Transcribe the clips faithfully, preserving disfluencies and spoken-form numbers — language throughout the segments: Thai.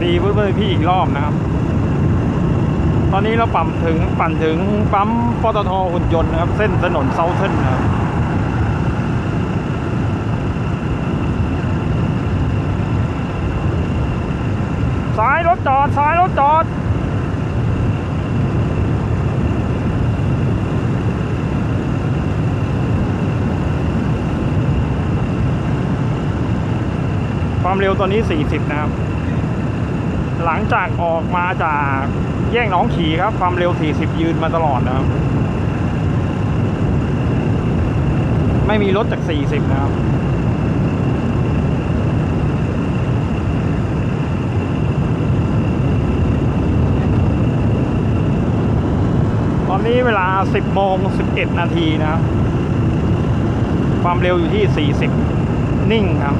ดีเพื่อนๆพี่อีกรอบนะครับตอนนี้เราปั่นถึงปั่นถึงปั๊มปตท.หุ่นยนต์นะครับเส้นถนนเซาเทิร์นนะครับซ้ายรถจอดซ้ายรถจอดความเร็วตอนนี้สี่สิบนะครับหลังจากออกมาจากแยกหนองขี่ครับความเร็วสี่สิบยืนมาตลอดนะครับไม่มีรถจากสี่สิบนะครับตอนนี้เวลาสิบโมงสิบเอ็ดนาทีนะครับความเร็วอยู่ที่สี่สิบนิ่งครับ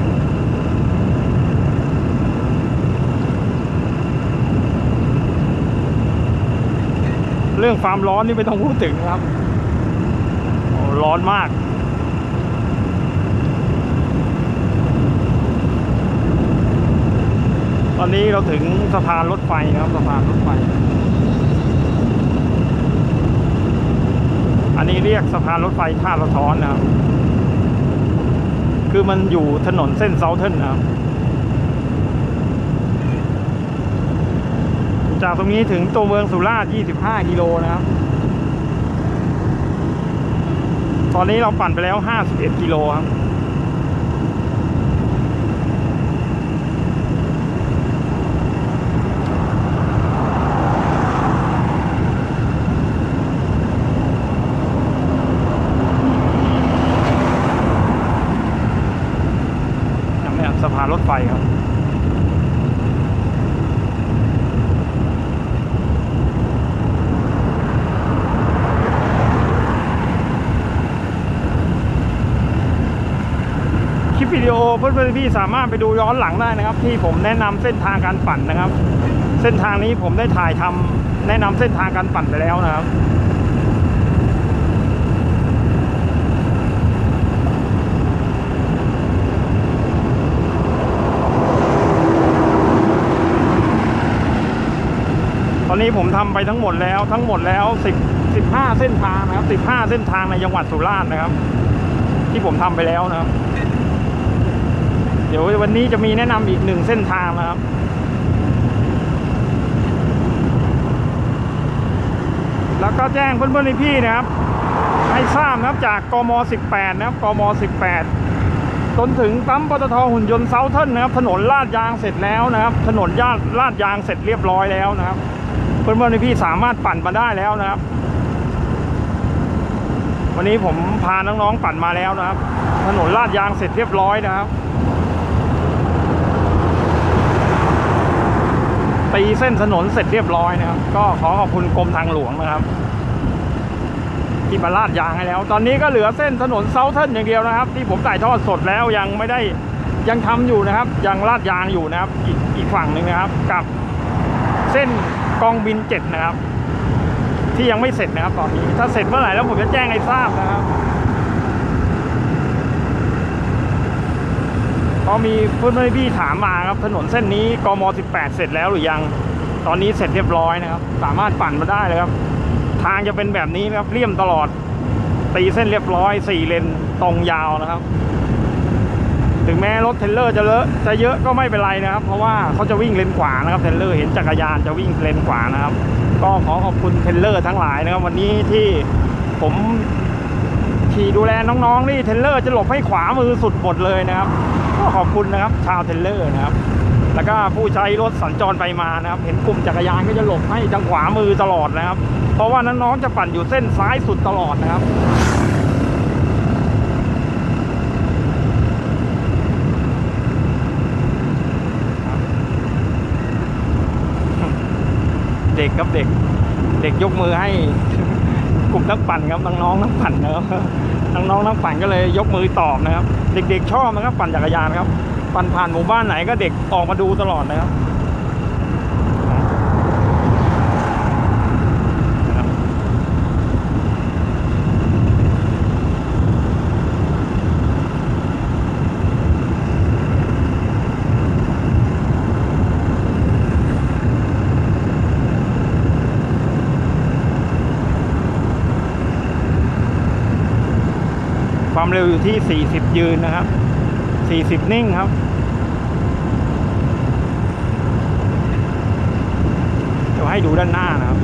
เรื่องความร้อนนี่ไม่ต้องพูดถึงครับร้อนมากตอนนี้เราถึงสะพานรถไฟนะครับสะพานรถไฟอันนี้เรียกสะพานรถไฟท่าสะท้อนนะครับคือมันอยู่ถนนเส้นเซาเทิร์นนะครับจากตรงนี้ถึงตัวเมืองสุราษฎร์ยี่สิบห้ากิโลนะครับตอนนี้เราปั่นไปแล้วห้าสิบเอ็ดกิโลครับนี่สะพานรถไฟครับคลิปวิดีโอเพื่อนๆพี่สามารถไปดูย้อนหลังได้นะครับที่ผมแนะนำเส้นทางการปั่นนะครับเส้นทางนี้ผมได้ถ่ายทำแนะนำเส้นทางการปั่นไปแล้วนะครับตอนนี้ผมทำไปทั้งหมดแล้วทั้งหมดแล้วสิบ สิบห้าเส้นทางนะครับสิบห้าเส้นทางในจังหวัดสุราษฎร์นะครับที่ผมทำไปแล้วนะครับเดี๋ยววันนี้จะมีแนะนำอีกหนึ่งเส้นทางนะครับแล้วก็แจ้งเพื่อนๆพี่นะครับให้ทราบนะครับจากกม.สิบแปดนะครับกม.สิบแปดจนถึงปั๊มปตท.หุ่นยนต์เซาเทิร์นนะครับถนนลาดยางเสร็จแล้วนะครับถนนญาติลาดยางเสร็จเรียบร้อยแล้วนะครับเพื่อนๆพี่สามารถปั่นมาได้แล้วนะครับวันนี้ผมพาน้องๆปั่นมาแล้วนะครับถนนลาดยางเสร็จเรียบร้อยนะครับตีเส้นถนนเสร็จเรียบร้อยนะครับก็ขอขอบคุณกรมทางหลวงนะครับที่มาลาดยางให้แล้วตอนนี้ก็เหลือเส้นถนนเซาเทิร์นอย่างเดียวนะครับที่ผมถ่ายทอดสดแล้วยังไม่ได้ยังทำอยู่นะครับยังลาดยางอยู่นะครับอีกอีกฝั่งหนึ่งนะครับกับเส้นกองบินเจ็ดนะครับที่ยังไม่เสร็จนะครับตอนนี้ถ้าเสร็จเมื่อไหร่แล้วผมจะแจ้งให้ทราบนะครับพอมีเพื่อนๆพี่ถามมาครับถนนเส้นนี้กม.สิบแปดเสร็จแล้วหรือยังตอนนี้เสร็จเรียบร้อยนะครับสามารถปั่นมาได้เลยครับทางจะเป็นแบบนี้นะครับเลี่ยมตลอดตีเส้นเรียบร้อยสี่เลนตรงยาวนะครับถึงแม้รถเทรลเลอร์จะเลอะจะเยอะก็ไม่เป็นไรนะครับเพราะว่าเขาจะวิ่งเลนขวานะครับเทรลเลอร์เห็นจักรยานจะวิ่งเลนขวานะครับก็ขอขอบคุณเทรลเลอร์ทั้งหลายนะครับวันนี้ที่ผมขี่ดูแลน้องๆนี่เทรลเลอร์จะหลบให้ขวามือสุดหมดเลยนะครับก็ขอบคุณนะครับชาวเทรลเลอร์นะครับแล้วก็ผู้ใช้รถสัญจรไปมานะครับเห็นกลุ่มจักรยานก็จะหลบให้ทางขวามือตลอดนะครับเพราะว่าน้องๆจะปั่นอยู่เส้นซ้ายสุดตลอดนะครับเด็กครับเด็กเด็กยกมือให้กลุ่มนักปั่นครับน้องๆนักปั่นนะครับน้องๆนักปั่นก็เลยยกมือตอบนะครับเด็กๆชอบนะครับปั่นจักรยานครับปั่นผ่านหมู่บ้านไหนก็เด็กออกมาดูตลอดนะครับความเร็วอยู่ที่สี่สิบยืนนะครับสี่สิบนิ่งครับเดี๋ยวให้ดูด้านหน้านะครับ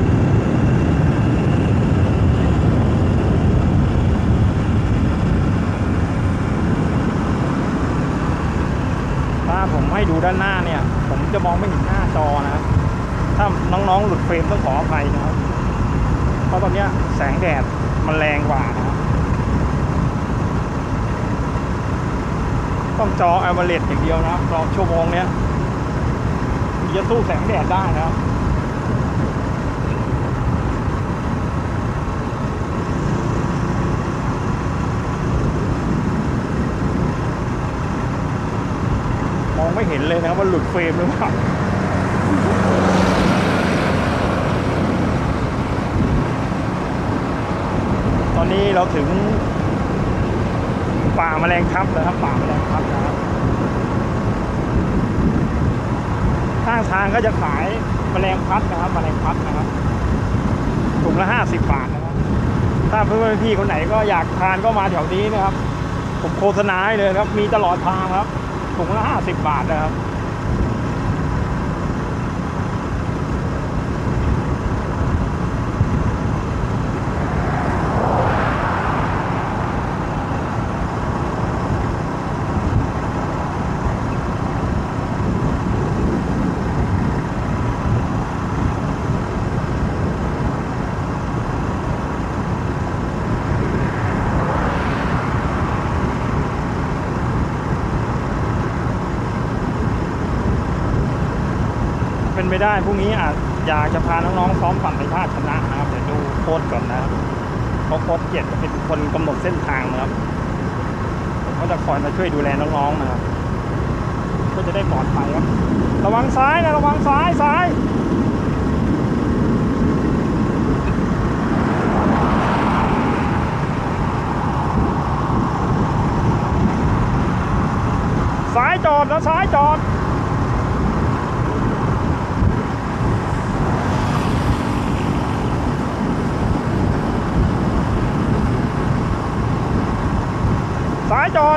ถ้าผมให้ดูด้านหน้าเนี่ยผมจะมองไม่เห็นหน้าจอนะครับถ้าน้องๆหลุดเฟรมต้องขออภัยนะครับเพราะตอนนี้แสงแดดมันแรงกว่านะครับต้องจอ แอล อี แอล อี ดี อย่างเดียวนะครับจอชั่วโมงเนี้ยจะสู้แสงแดดได้นะครับมองไม่เห็นเลยนะครับว่าหลุดเฟรมหรือเปล่าตอนนี้เราถึงป่าแมลงทับแล้วครับป่าแมลงทับนะครับข้างทางก็จะขายแมลงพัดนะครับแมลงพัดนะครับถุงละห้าสิบบาทนะครับถ้าเพื่อนพี่คนไหนก็อยากทานก็มาแถวนี้นะครับผมโฆษณาให้เลยครับมีตลอดทางครับถุงละห้าสิบบาทนะครับเป็นไปได้พรุ่งนี้อาจอยากจะพาน้องๆซ้อมปั่นไปท่าชนะนะครับเดี๋ยวดูโค้ชก่อนนะครับเพราะโค้ชเกียรติจะเป็นคนกำหนดเส้นทางนะครับผมก็จะคอยมาช่วยดูแลน้องๆนะครับก็จะได้ปลอดภัยครับระวังซ้ายนะระวังซ้ายซ้ายซ้ายจอดนะซ้ายจอดซ้ายจอด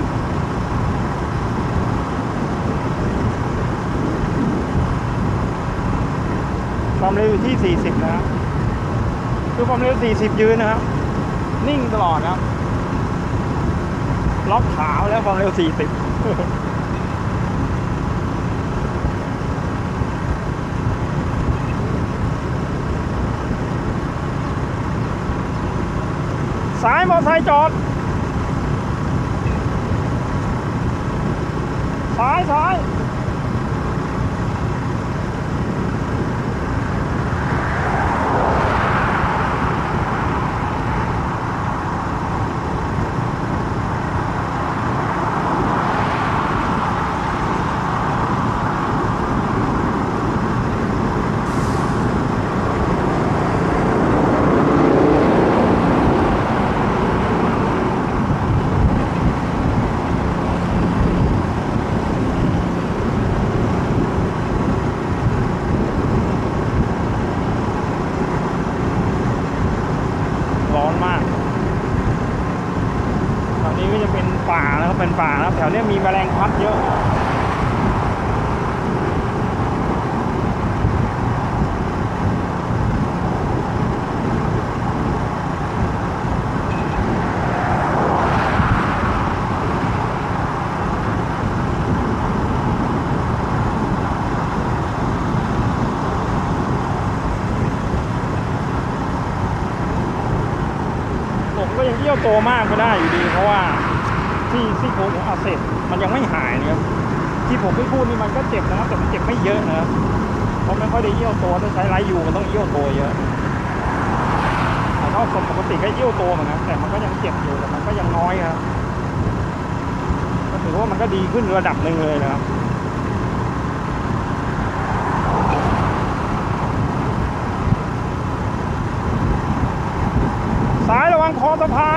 ความเร็วอยู่ที่สี่สิบนะครับคือความเร็วสี่สิบยืนนะครับนิ่งตลอดครับล็อกขาแล้วความเร็วสี่สิบซ้ายมอเตอร์ไซค์จอดซ้ายซ้ายร้อนมากตอนนี้ก็จะเป็นป่าแล้วครับเป็นป่าแล้วแถวนี้มีแมลงพัดเยอะผมก็ยังเยี่ยวโตมากไม่ได้อยู่ดีเพราะว่าที่ซี่โครงผมอักเสบมันยังไม่หายนะครับที่ผมไม่พูดนี่มันก็เจ็บนะครับแต่มันเจ็บไม่เยอะนะครับเพราะไม่ค่อยได้เยี่ยวโตถ้าใช้ไลท์ยูมันต้องเยี่ยวโตเยอะแต่ถ้าคนปกติก็เยี่ยวโตเหมือนกันแต่มันก็ยังเจ็บอยู่แต่มันก็ยังน้อยครับก็ถือว่ามันก็ดีขึ้นระดับหนึ่งเลยนะครับซ้ายระวังคอสะพาน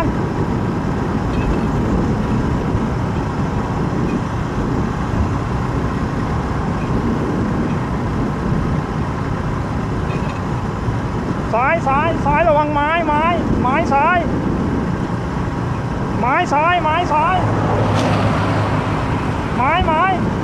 ซ้ายซ้ายซ้ายระวังไม้ไม้ไม้ซ้ายไม้ซ้ายไม้ซ้ายไม้ไม้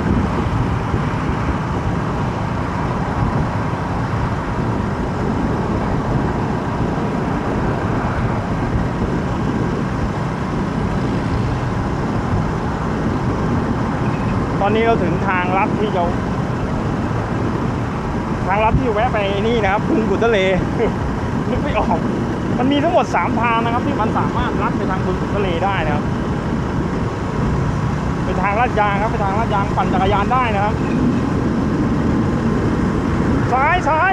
ตอนนี้เราถึงทางลัดที่จะทางลัดที่แวะไปนี่นะครับบึงกุฎทะเล นึกไม่ออกมันมีทั้งหมดสามทางนะครับที่มันสามารถลัดไปทางบึงกุฎทะเลได้นะครับเป็นทางลาดยางครับเป็นทางลาดยางปั่นจักรยานได้นะครับซ้ายซ้าย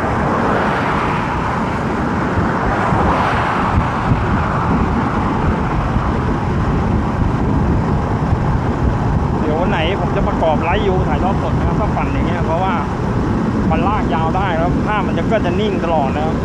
เดี๋ยววันไหนผมจะประกอบไลฟ์ยูถ่ายทอดสดนะครับถ้าปั่นอย่างเงี้ยเพราะว่ามันลากยาวได้แล้วภาพมันจะก็จะนิ่งตลอดนะครับ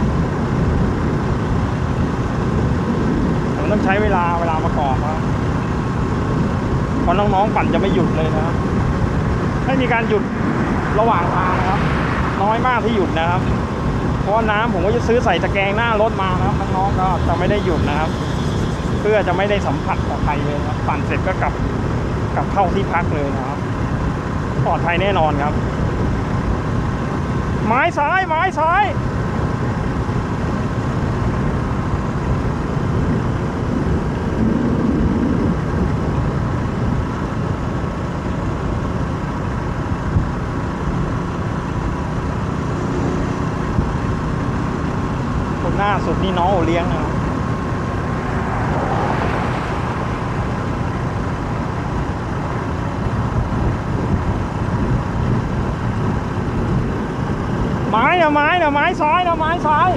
มันต้องใช้เวลาเวลาประกอบครับเพราะน้องๆปั่นจะไม่หยุดเลยนะครับไม่มีการหยุดระหว่างทางนะครับน้อยมากที่หยุดนะครับเพราะน้ำผมก็จะซื้อใส่ตะแกรงหน้ารถมานะครับน้องๆก็จะไม่ได้หยุดนะครับเพื่อจะไม่ได้สัมผัสกับใครเลยครับปั่นเสร็จก็กลับกลับเข้าที่พักเลยนะครับปลอดภัยแน่นอนครับไม้ซ้ายไม้ซ้ายคนหน้าสุดนี่น้องโอเลี้ยงนะครับไม้นะไม้นะไม้ซ้ายนะไม้ซ้าย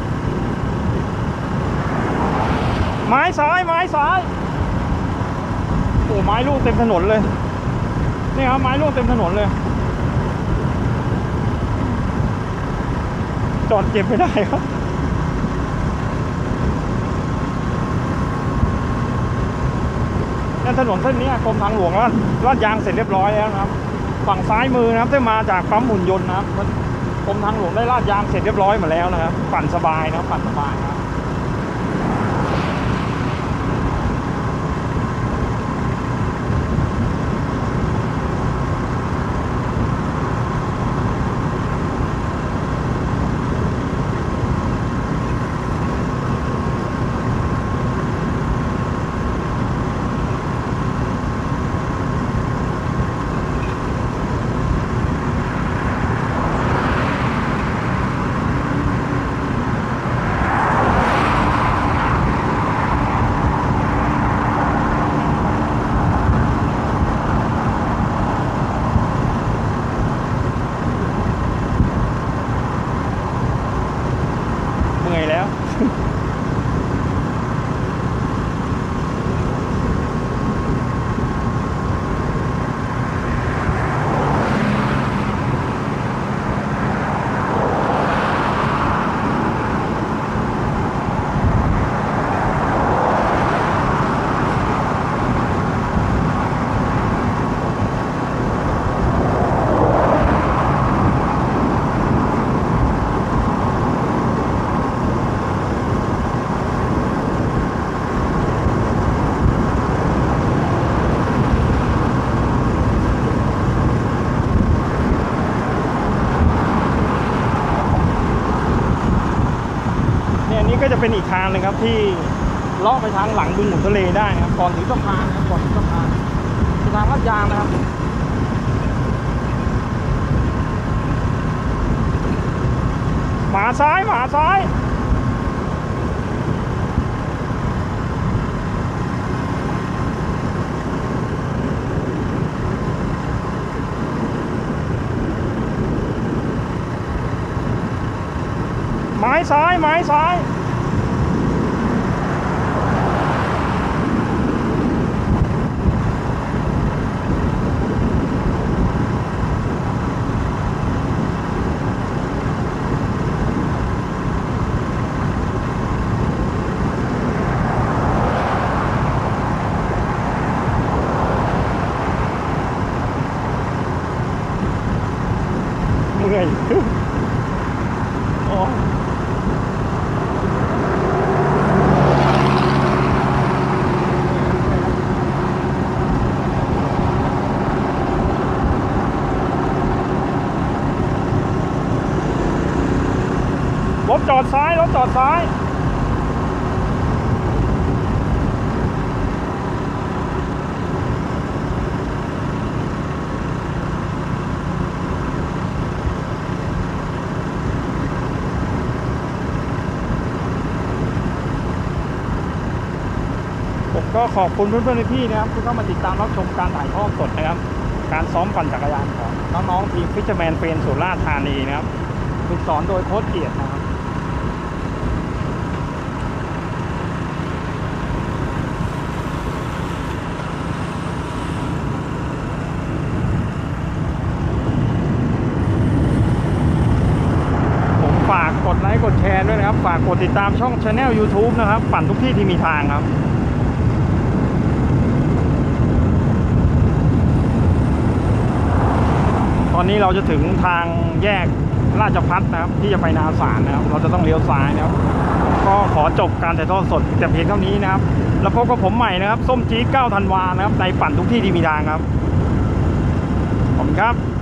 ไม้ซ้ายไม้ซ้ายโอ้ไม้ลูกเต็มถนนเลยนี่ครับไม้ลูกเต็มถนนเลยจอดเก็บไม่ได้ครับถนนเส้นนี้กรมทางหลวงแล้วลาดยางเสร็จเรียบร้อยแล้วนะครับฝั่งซ้ายมือนะครับที่มาจากปั๊มหุ่นยนต์นะครับกรมทางหลวงได้ลาดยางเสร็จเรียบร้อยหมดแล้วนะครับปั่นสบายนะครับปั่นสบายครับเหนื่อยแล้ว ก็จะเป็นอีกทางหนึ่งครับที่เลาะไปทางหลังบึงกุฎทะเลได้นะครับก่อนถึงสะพานนะครับก่อนถึงสะพานเป็นทางลาดยางนะครับหมาซ้ายหมาซ้ายไม้ซ้ายไม้ซ้ายเมื่อย อ๋อผมก็ขอบคุณเพื่อนๆพี่ๆนะครับที่เข้ามาติดตามรับชมการถ่ายทอดสดนะครับ การซ้อมปั่นจักรยานของน้องๆทีมฟิชเชอร์แมนเฟรนด์สุราษฎร์ธานีนะครับฝึกสอนโดยโค้ชเกียรตินะครับผมฝากกดไลค์กดแชร์ด้วยนะครับฝากกดติดตามช่อง Channel ยูทูบ นะครับปั่นทุกที่ที่มีทางครับตอนนี้เราจะถึงทางแยกราชพัฒนะครับที่จะไปนาสารนะครับเราจะต้องเลี้ยวซ้ายนะครับก็ขอจบการถ่ายทอดสดแต่เพียงเท่านี้นะครับแล้วพบกับผมใหม่นะครับส้มจี๊ดเก้าธันวานะครับในปั่นทุกที่ที่มีทางครับขอบคุณครับ